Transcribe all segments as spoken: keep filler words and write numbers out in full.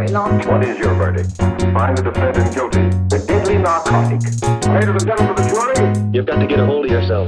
long time. What is your verdict? Find the defendant guilty. The deadly narcotic. Ladies and gentlemen of the jury, you've got to get a hold of yourself.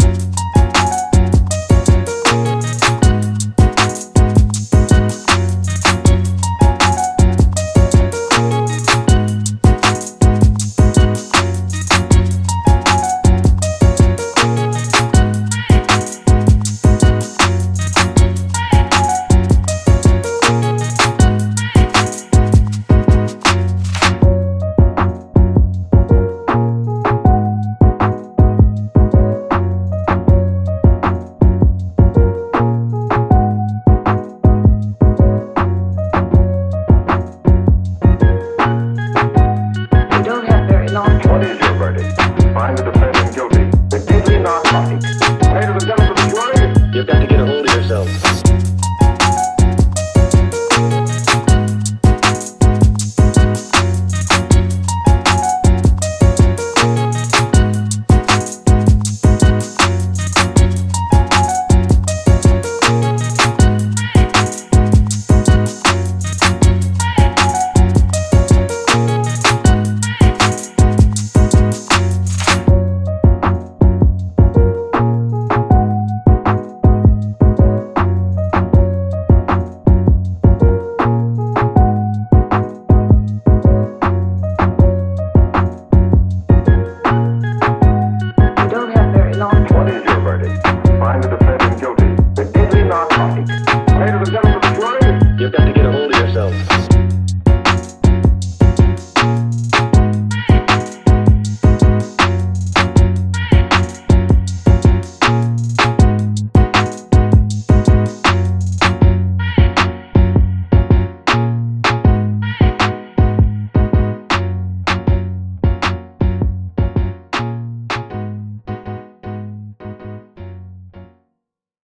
What is your verdict? Find the defendant guilty. The deadly narcotic. Ladies and gentlemen of the jury, you've got to get a hold of yourself.